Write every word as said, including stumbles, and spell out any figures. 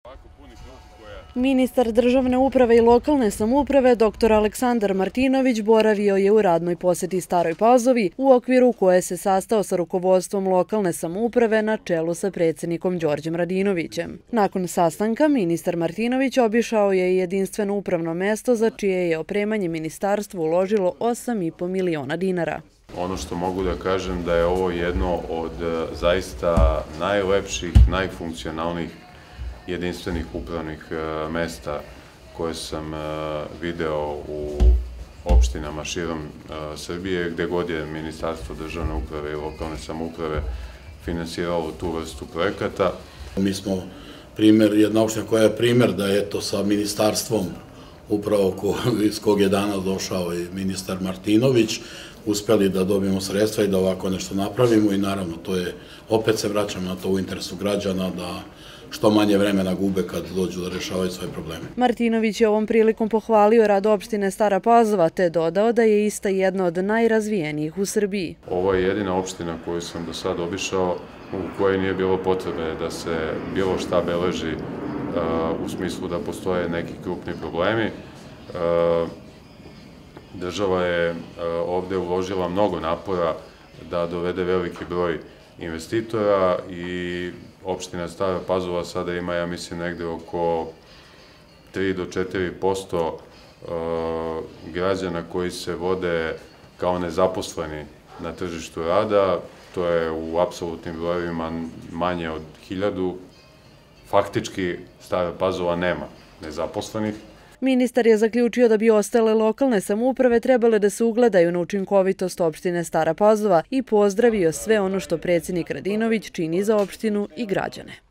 Ministar državne uprave i lokalne samouprave doktor Aleksandar Martinović boravio je u radnoj poseti Staroj Pazovi, u okviru koje se sastao sa rukovodstvom lokalne samouprave na čelu sa predsjednikom Đorđem Radinovićem. Nakon sastanka ministar Martinović obišao je jedinstveno upravno mesto za čije je opremanje ministarstvo uložilo osam i po miliona dinara. Ono što mogu da kažem da je ovo jedno od zaista najlepših, najfunkcionalnijih jedinstvenih upravnih mesta koje sam video u opštinama širom Srbije, gde god je Ministarstvo državne uprave i lokalne samouprave finansiralo tu vrstu projekata. Mi smo primer, jedna opština koja je primer da je to sa ministarstvom upravo iz kog je danas došao i ministar Martinović, uspeli da dobijemo sredstva i da ovako nešto napravimo i naravno to je, opet se vraćam na to u interesu građana da što manje vremena gube kad dođu da rešavaju svoje probleme. Martinović je ovom prilikom pohvalio rad opštine Stara Pazova te dodao da je ista jedna od najrazvijenijih u Srbiji. Ovo je jedina opština koju sam do sad obišao u kojoj nije bilo potrebe da se bilo šta beleži u smislu da postoje neki krupni problemi. Država je ovde uložila mnogo napora da dovede veliki broj investitora i opština Stara Pazova sada ima, ja mislim, negde oko tri do četiri posto građana koji se vode kao nezaposleni na tržištu rada. To je u apsolutnim brojevima manje od hiljadu. Faktički Stara Pazova nema nezaposlenih. Ministar je zaključio da bi ostale lokalne samouprave trebale da se ugledaju na učinkovitost opštine Stara Pazova i pozdravio sve ono što predsjednik Radinović čini za opštinu i građane.